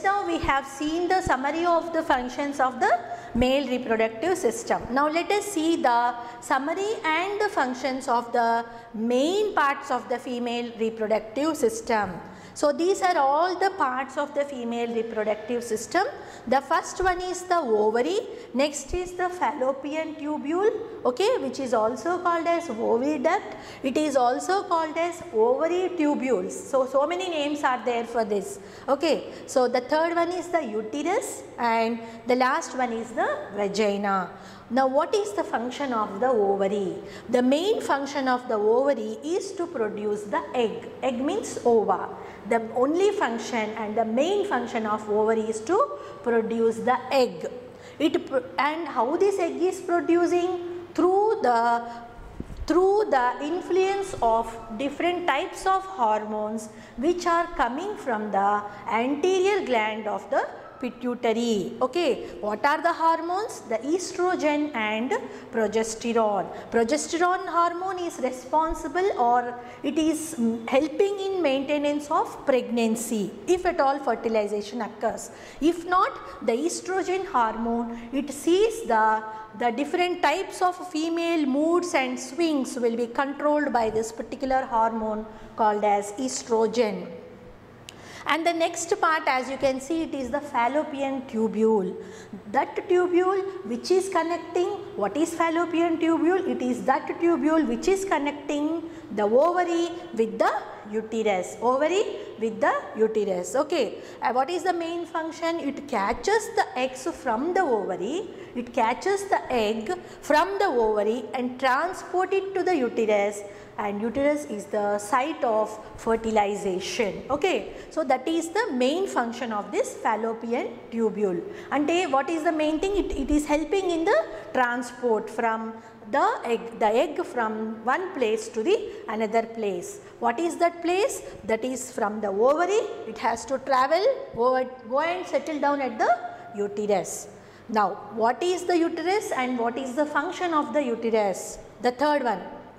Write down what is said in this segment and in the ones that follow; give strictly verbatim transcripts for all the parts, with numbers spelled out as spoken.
now we have seen the summary of the functions of the male reproductive system. Now let us see the summary and the functions of the main parts of the female reproductive system. So these are all the parts of the female reproductive system. The first one is the ovary, next is the fallopian tubule, okay, which is also called as oviduct. It is also called as ovary tubules. So, so many names are there for this, okay. So the third one is the uterus and the last one is the vagina. Now what is the function of the ovary? The main function of the ovary is to produce the egg. Egg means ova. The only function and the main function of ovary is to produce the egg. It and how this egg is producing? Through the through the influence of different types of hormones which are coming from the anterior gland of the pituitary. Okay, what are the hormones? The estrogen and progesterone. Progesterone hormone is responsible or it is helping in maintenance of pregnancy if at all fertilization occurs. If not, the estrogen hormone, it sees the the different types of female moods and swings will be controlled by this particular hormone called as estrogen. And the next part, as you can see, it is the fallopian tubule. That tubule which is connecting, what is fallopian tubule? It is that tubule which is connecting the ovary with the uterus. Ovary with the uterus. Okay. Uh, what is the main function? It catches the eggs from the ovary. It catches the egg from the ovary and transport it to the uterus. And uterus is the site of fertilization. Okay. So that is the main function of this fallopian tubule. And what is the main thing? It, it is helping in the transport from the egg, the egg from one place to the another place. What is that place? That is from the ovary. It has to travel, go, go and settle down at the uterus. Now, what is the uterus and what is the function of the uterus? The third one.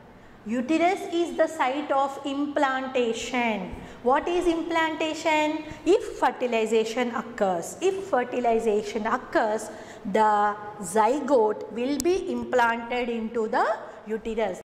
Uterus is the site of implantation. What is implantation? If fertilization occurs. If fertilization occurs, the zygote will be implanted into the uterus.